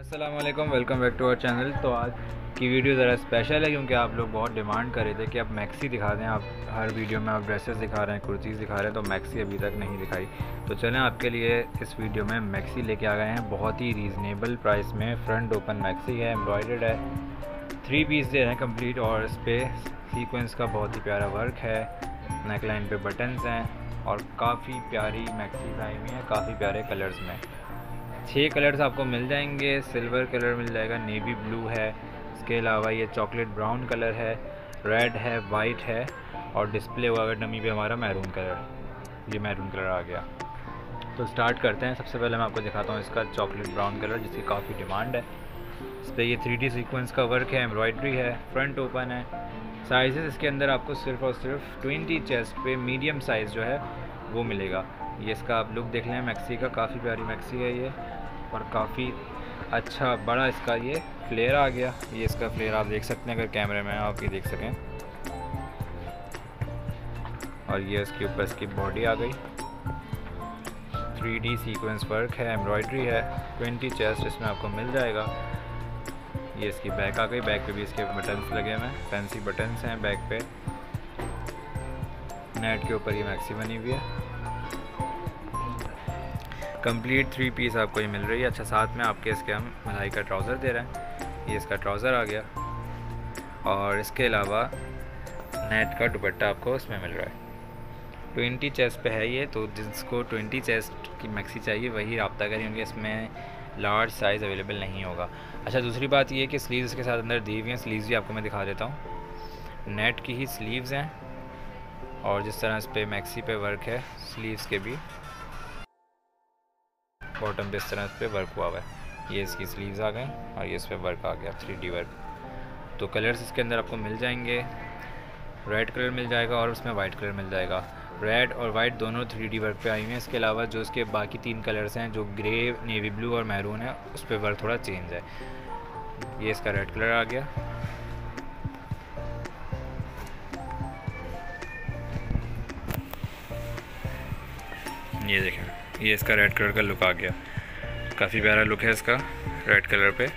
अस्सलाम वालेकुम, welcome back to our channel. तो आज की वीडियो ज़रा स्पेशल है क्योंकि आप लोग बहुत डिमांड कर रहे थे कि आप मैक्सी दिखा दें। आप हर वीडियो में आप ड्रेसेस दिखा रहे हैं, कुर्तीज़ दिखा रहे हैं, तो मैक्सी अभी तक नहीं दिखाई। तो चलें आपके लिए इस वीडियो में मैक्सी लेके आ गए हैं बहुत ही रीज़नेबल प्राइस में। फ्रंट ओपन मैक्सी है, एम्ब्रॉयडर्ड है, 3 पीस दे रहे हैं कंप्लीट, और इस पर सीक्वेंस का बहुत ही प्यारा वर्क है। नेकलाइन पे बटन्स हैं और काफ़ी प्यारी मैक्सी आई हुई है, काफ़ी प्यारे कलर्स में। 6 कलर्स आपको मिल जाएंगे। सिल्वर कलर मिल जाएगा, नेवी ब्लू है, इसके अलावा ये चॉकलेट ब्राउन कलर है, रेड है, वाइट है, और डिस्प्ले हुआ अगर डमी पे हमारा मैरून कलर, ये मैरून कलर आ गया। तो स्टार्ट करते हैं। सबसे पहले मैं आपको दिखाता हूँ इसका चॉकलेट ब्राउन कलर, जिसकी काफ़ी डिमांड है। इस पर ये 3D सीक्वेंस का वर्क है, एम्ब्रॉयडरी है, फ्रंट ओपन है। साइज़ इसके अंदर आपको सिर्फ और सिर्फ 20 चेस्ट पे मीडियम साइज़ जो है वो मिलेगा। ये इसका आप लुक देख लें मैक्सी का, काफ़ी प्यारी मैक्सी है ये, और काफ़ी अच्छा बड़ा इसका ये फ्लेयर आ गया। ये इसका फ्लेयर आप देख सकते हैं, अगर कैमरे में आप ये देख सकें। और ये इसके ऊपर इसकी बॉडी आ गई, 3D सीक्वेंस वर्क है, एम्ब्रॉयडरी है, 20 चेस्ट इसमें आपको मिल जाएगा। ये इसकी बैक आ गई, बैक पे भी इसके बटन्स लगे हुए हैं, फैंसी बटन्स हैं बैक पे। नेट के ऊपर ये मैक्सी बनी हुई है, कंप्लीट 3 पीस आपको ये मिल रही है। अच्छा, साथ में आपके इसके हम मलाई का ट्राउज़र दे रहे हैं, ये इसका ट्राउज़र आ गया, और इसके अलावा नेट का दुपट्टा आपको इसमें मिल रहा है। 20 चेस्ट पे है ये, तो जिसको 20 चेस्ट की मैक्सी चाहिए वही रब्ता करें, क्योंकि इसमें लार्ज साइज़ अवेलेबल नहीं होगा। अच्छा, दूसरी बात ये कि स्लीव्स के साथ अंदर दी हुई हैं, स्लीव्स भी आपको मैं दिखा देता हूँ। नेट की ही स्लीव्स हैं, और जिस तरह इस पर मैक्सी पे वर्क है, स्लीव्स के भी बॉटम पे इस तरह इस पर वर्क हुआ हुआ है। ये इसकी स्लीव्स आ गई, और ये इस पर वर्क आ गया, 3D वर्क। तो कलर्स इसके अंदर आपको मिल जाएंगे, रेड कलर मिल जाएगा और उसमें वाइट कलर मिल जाएगा। रेड और वाइट दोनों 3D वर्क पे आई हुई हैं। इसके अलावा जो इसके बाकी 3 कलर्स हैं, जो ग्रे, नेवी ब्लू और मैरून है, उस पर वर्क थोड़ा चेंज है। ये इसका रेड कलर आ गया, ये देखें, ये इसका रेड कलर का लुक आ गया, काफ़ी प्यारा लुक है इसका रेड कलर पे।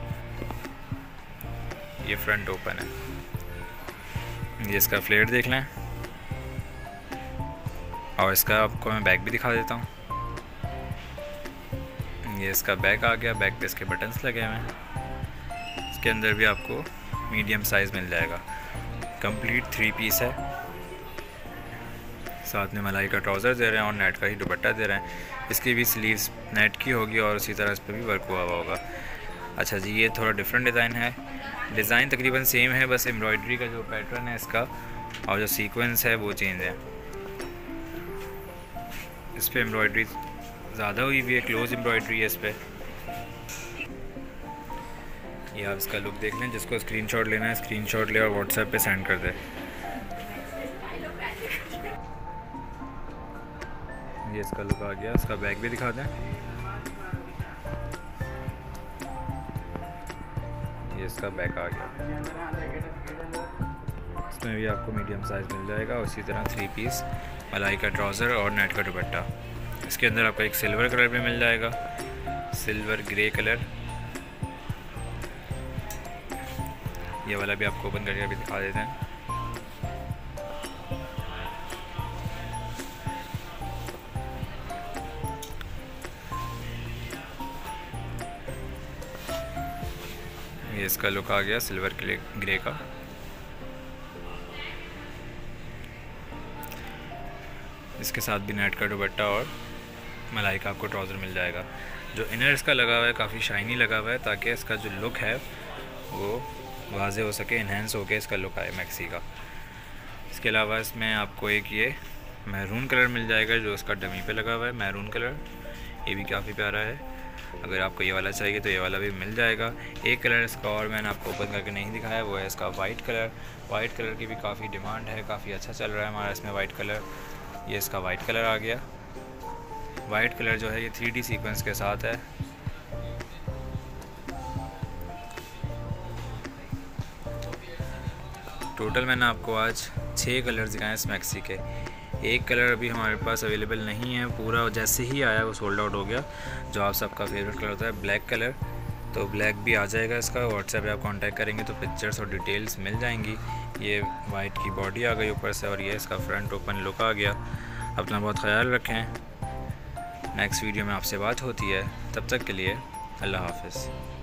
ये फ्रंट ओपन है, ये इसका फ्लेयर देख लें, और इसका आपको मैं बैक भी दिखा देता हूँ। ये इसका बैक आ गया, बैक पे इसके बटन्स लगे हुए हैं। इसके अंदर भी आपको मीडियम साइज़ मिल जाएगा, कंप्लीट 3 पीस है। साथ में मलाई का ट्राउज़र दे रहे हैं और नेट का ही दुपट्टा दे रहे हैं। इसकी भी स्लीव्स नेट की होगी, और उसी तरह इस पर भी वर्क हुआ होगा। अच्छा जी, ये थोड़ा डिफरेंट डिज़ाइन है, डिज़ाइन तकरीबन सेम है, बस एम्ब्रॉयडरी का जो पैटर्न है इसका और जो सीक्वेंस है वो चेंज है। इस पर एम्ब्रॉयडरी ज़्यादा हुई हुई है, क्लोज एम्ब्रॉयडरी है इस पर। ये आप इसका लुक देख लें, जिसको स्क्रीनशॉट लेना है स्क्रीनशॉट ले और व्हाट्सएप पे सेंड कर दे। ये इसका लुक आ गया, इसका बैग भी दिखा दें। ये इसका बैग आ गया, इसमें भी आपको मीडियम साइज़ मिल जाएगा, उसी तरह 3 पीस, मलाई का ट्राउज़र और नेट का दुपट्टा। इसके अंदर आपको एक सिल्वर कलर भी मिल जाएगा, सिल्वर ग्रे कलर। ये वाला भी आपको ओपन करके अभी दिखा देते हैं। ये इसका लुक आ गया सिल्वर ग्रे का। इसके साथ भी नेट का दुपट्टा और मलाई का आपको ट्राउज़र मिल जाएगा। जो इनर इसका लगा हुआ है काफ़ी शाइनी लगा हुआ है, ताकि इसका जो लुक है वो वाज़े हो सके, इन्हेंस हो के इसका लुक आए मैक्सी का। इसके अलावा इसमें आपको एक ये मैरून कलर मिल जाएगा, जो इसका डमी पे लगा हुआ है, मैरून कलर। ये भी काफ़ी प्यारा है। अगर आपको ये वाला चाहिए तो ये वाला भी मिल जाएगा। एक कलर इसका और मैंने आपको ओपन करके नहीं दिखाया, वो है इसका वाइट कलर। वाइट कलर की भी काफ़ी डिमांड है, काफ़ी अच्छा चल रहा है हमारा इसमें वाइट कलर। ये इसका वाइट कलर आ गया, वाइट कलर जो है ये 3D सीक्वेंस के साथ है। टोटल मैंने आपको आज 6 कलर दिखाए इस मैक्सी के। एक कलर अभी हमारे पास अवेलेबल नहीं है, पूरा जैसे ही आया वो सोल्ड आउट हो गया। जो आप सबका फेवरेट कलर होता है ब्लैक कलर, तो ब्लैक भी आ जाएगा इसका। व्हाट्सएप पे आप कांटेक्ट करेंगे तो पिक्चर्स और डिटेल्स मिल जाएंगी। ये वाइट की बॉडी आ गई ऊपर से और ये इसका फ्रंट ओपन लुक आ गया। अपना बहुत ख्याल रखें। नेक्स्ट वीडियो में आपसे बात होती है, तब तक के लिए अल्लाह हाफ़िज़।